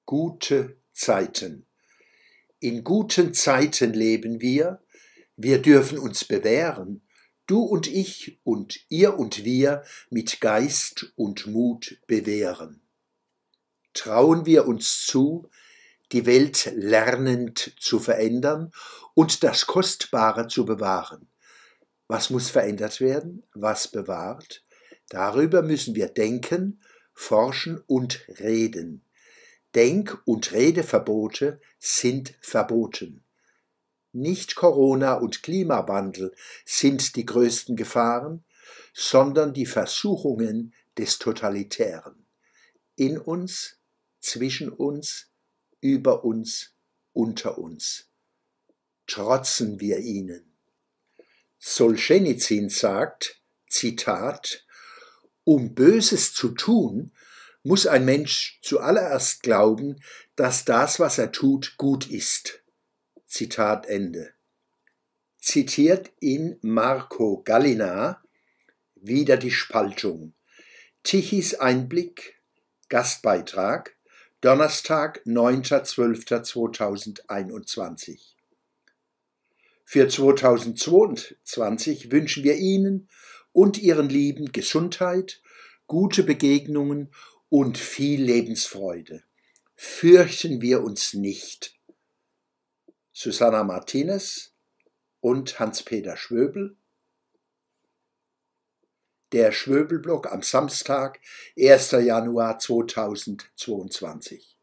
Gute Zeiten. In guten Zeiten leben wir. Wir dürfen uns bewähren. Du und ich und ihr und wir mit Geist und Mut bewähren. Trauen wir uns zu, die Welt lernend zu verändern und das Kostbare zu bewahren. Was muss verändert werden? Was bewahrt? Darüber müssen wir denken, forschen und reden. Denk- und Redeverbote sind verboten. Nicht Corona und Klimawandel sind die größten Gefahren, sondern die Versuchungen des Totalitären. In uns, zwischen uns, über uns, unter uns. Trotzen wir ihnen. Solschenizyn sagt, Zitat, um Böses zu tun, muss ein Mensch zuallererst glauben, dass das, was er tut, gut ist. Zitat Ende. Zitiert in Marco Gallina wieder die Spaltung. Tichys Einblick, Gastbeitrag, Donnerstag, 9.12.2021. Für 2022 wünschen wir Ihnen und Ihren Lieben Gesundheit, gute Begegnungen und viel Lebensfreude. Fürchten wir uns nicht. Susanna Martinez und Hans-Peter Schwöbel. Der Schwöbel-Blog am Samstag, 1. Januar 2022.